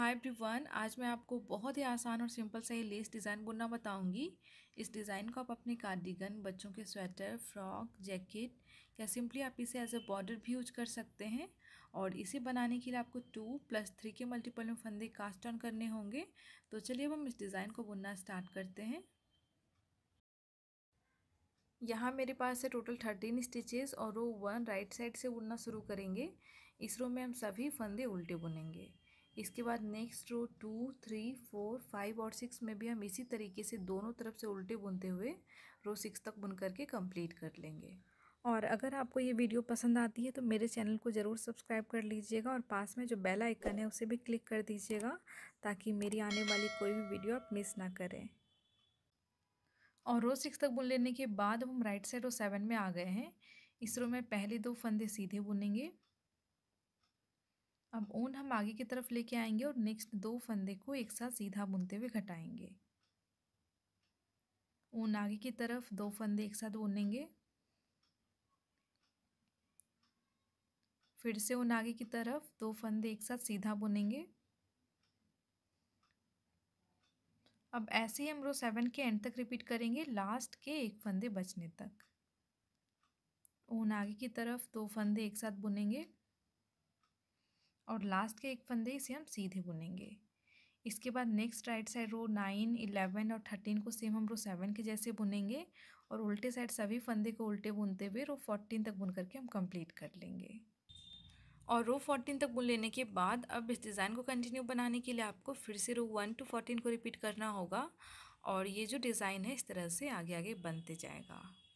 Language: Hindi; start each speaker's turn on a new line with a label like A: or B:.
A: हाय एवरीवन, आज मैं आपको बहुत ही आसान और सिंपल सा ये लेस डिज़ाइन बुनना बताऊंगी। इस डिज़ाइन को आप अपने कार्डिगन, बच्चों के स्वेटर, फ्रॉक, जैकेट या सिंपली आप इसे एज ए बॉर्डर भी यूज कर सकते हैं। और इसे बनाने के लिए आपको 2+3 के मल्टीपल में फंदे कास्ट ऑन करने होंगे। तो चलिए अब हम इस डिज़ाइन को बुनना स्टार्ट करते हैं। यहाँ मेरे पास है टोटल 13 स्टिचेस और रो 1 राइट साइड से बुनना शुरू करेंगे। इस रो में हम सभी फंदे उल्टे बुनेंगे। इसके बाद नेक्स्ट रो 2, 3, 4, 5 और 6 में भी हम इसी तरीके से दोनों तरफ से उल्टे बुनते हुए रो 6 तक बुन करके कंप्लीट कर लेंगे। और अगर आपको ये वीडियो पसंद आती है तो मेरे चैनल को ज़रूर सब्सक्राइब कर लीजिएगा और पास में जो बेल आइकन है उसे भी क्लिक कर दीजिएगा ताकि मेरी आने वाली कोई भी वीडियो आप मिस ना करें। और रो 6 तक बुन लेने के बाद हम राइट साइड रो 7 में आ गए हैं। इस रो में पहले 2 फंदे सीधे बुनेंगे। अब ऊन हम आगे की तरफ लेके आएंगे और नेक्स्ट 2 फंदे को एक साथ सीधा बुनते हुए घटाएंगे। ऊन आगे की तरफ 2 फंदे एक साथ बुनेंगे, फिर से ऊन आगे की तरफ 2 फंदे एक साथ सीधा बुनेंगे। अब ऐसे ही हम रो 7 के एंड तक रिपीट करेंगे, लास्ट के 1 फंदे बचने तक। ऊन आगे की तरफ 2 फंदे एक साथ बुनेंगे और लास्ट के 1 फंदे इसे हम सीधे बुनेंगे। इसके बाद नेक्स्ट राइट साइड रो 9, 11 और 13 को सेम हम रो 7 के जैसे बुनेंगे और उल्टे साइड सभी फंदे को उल्टे बुनते हुए रो 14 तक बुन करके हम कंप्लीट कर लेंगे। और रो 14 तक बुन लेने के बाद अब इस डिज़ाइन को कंटिन्यू बनाने के लिए आपको फिर से रो 1 to 14 को रिपीट करना होगा और ये जो डिज़ाइन है इस तरह से आगे आगे बनते जाएगा।